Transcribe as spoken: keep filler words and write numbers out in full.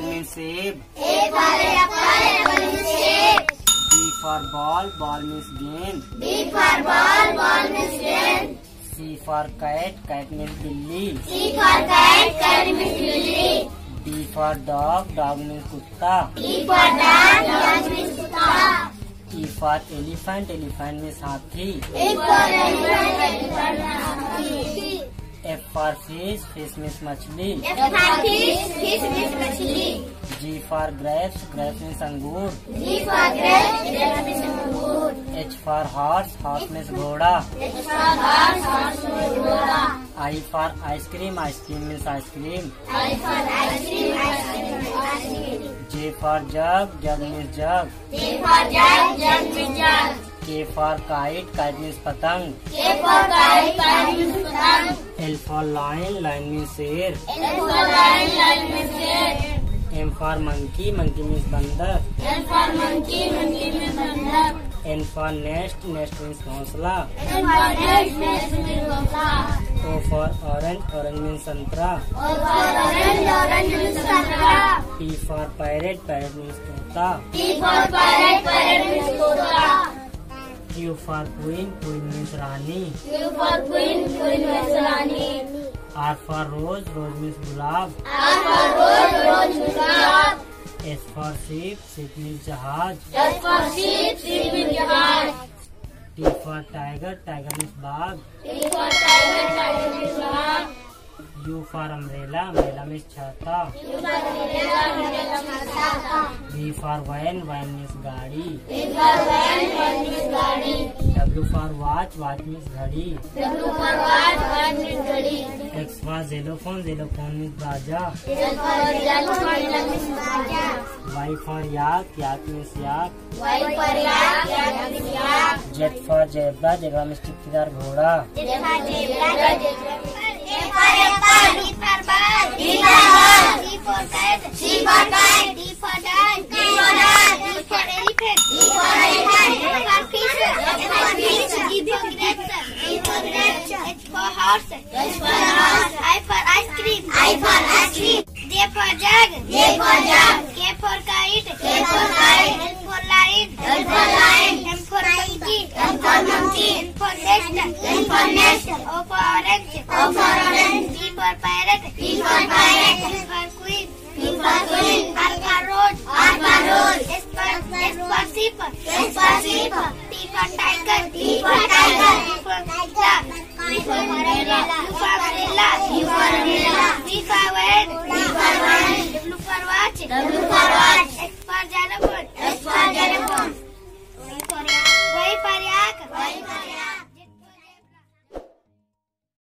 apple means save. A for apple, apple means save. B for ball, ball means game. B for ball, ball means game. C for cat, cat means billy. C for cat, cat means billy. D for dog, dog means kutta. E for dog, dog means kutta. E for elephant, elephant means hathi. E for elephant, elephant means hathi. F for fish, fish means machli. F for fish, fish means machli. G for grapes, grapes means angur. G for grapes, grapes means angur. H for horse, horse means ghoda. H for horse, horse means ghoda. I for ice cream, ice cream means ice cream. I for ice cream, ice cream means ice cream. J for jug, jug means jug. J for jug, jug means jug. K for kite, kite means patang. K for kite, kite means patang. L for lion, lion means sher. L for lion, lion means sher. M for monkey, monkey means bandar. N for monkey, monkey means bandar. N for nest, nest means घोंसला. N for nest, nest means घोंसला. O for orange, orange means संतरा. O for orange, orange means संतरा. P for parrot, parrot means तोता. P for parrot, parrot means तोता. Q for queen, queen means Rani. Q for queen, queen means Rani. R for rose, rose means gulab. R for rose, rose means gulab. S for sheep, sheep means जहाज. S for sheep, sheep means जहाज. T for tiger, tiger means बाघ. T for tiger, tiger means बाघ. U for umbrella, umbrella means छाता. U for umbrella, umbrella means छाता. V for van, van means गाड़ी. V for van, van means गाड़ी. W for watch, watch means घड़ी. W for watch, watch means घड़ी. X for xylophone, xylophone means बाजा. Z for xylophone, xylophone means बाजा. Y for yak, yak means yak. Y for yak, yak means yak. Z for zebra, zebra means टिप्पीदार घोड़ा. Z for zebra, zebra means A for apple, B for ball, B for ball. C for cat, C for kite, D for dog, D for dog. E for elephant, E for elephant. F for fish, F for fish. G for grapes, G for grapes. H for horse, H for horse. I for ice cream, I for ice cream. J for jug, J for jug. K for kite, K for kite. L for lion, L for lion. M for monkey, M for monkey. N for nest, N for nest. O for orange, O for orange. P for parrot, P for parrot. Q for queen, Q for queen. R for rose, R for rose. S for S for sheep, S for sheep. T for tiger, T for tiger. T for tiger, T for umbrella. U for umbrella, U for umbrella. V for van, V for van. W for watch, W